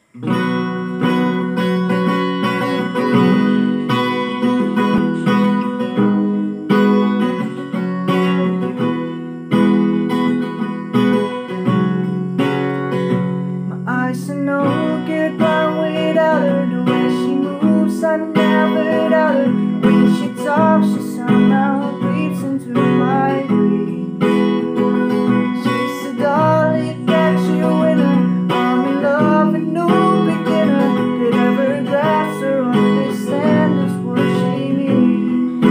I know get by without her. The way she moves, I never doubt her. When she talks, she somehow creeps into my dreams. She's a dolly that you winner. I'm in love with no beginner. Could ever grasp or understand just what she means.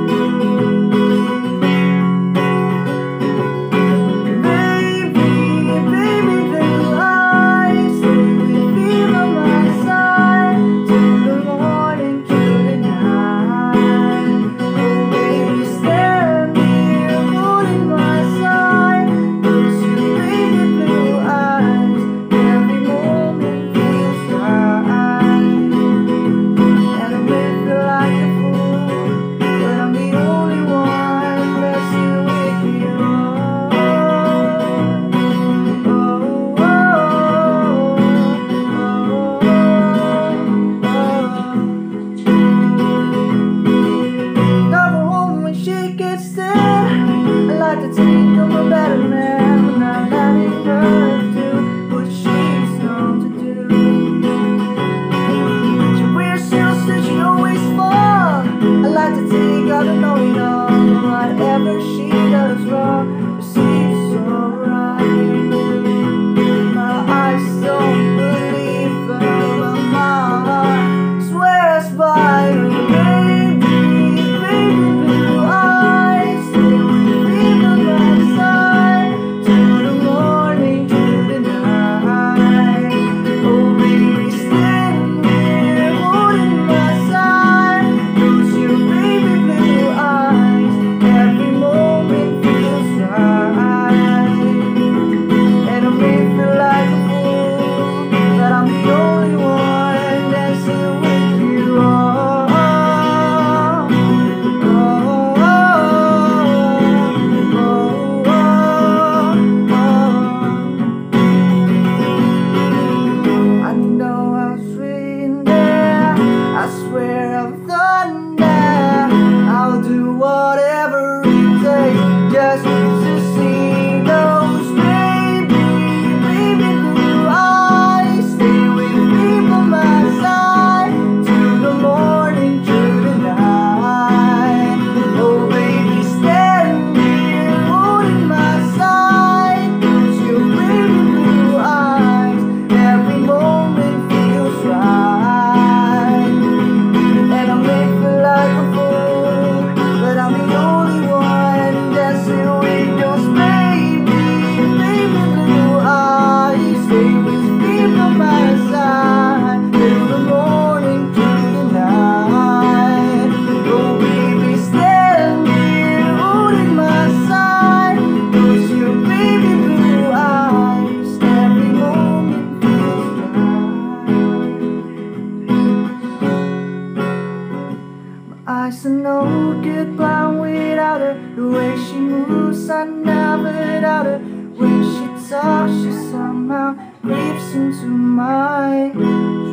Baby, baby, blue eyes, stay with me by my side till the morning, till the night. Oh baby, stand here holding my side. Those you baby blue eyes, every moment feels right. And I may feel like a fool, but I'm the only one that's still with you. Never home when she gets there. I like to think I'm a better man when I'm letting her do what she's known to do. She wears heels that she always fall. I like to think I don't know it all. Whatever she does wrong, she's alright. My eyes don't believe her, but my heart swears by her. Baby, baby, blue eyes, stay with me by my side till the morning, till the night. Oh baby, stand here holding my side. Those your baby blue eyes, every moment feels right. And I may feel like a fool, but I'm the only one that's here with you. I know I was waiting there. I swear I've done that. I'll do whatever it takes just to see those baby, baby blue eyes. Stay with me by my side till the morning, till the night. Oh baby, stand here holding my side. 'Cause your baby blue eyes, every moment feels right. And I may feel like a fool, but I'm the only one that's here with those baby, baby blue eyes. Stay with me by my side till the morning, till the night. Oh baby, stand here holding my side. 'Cause your baby blue eyes, every moment feels right. Eyes are no good blind without her. The way she moves, I never doubt her. When she talks, she somehow creeps into my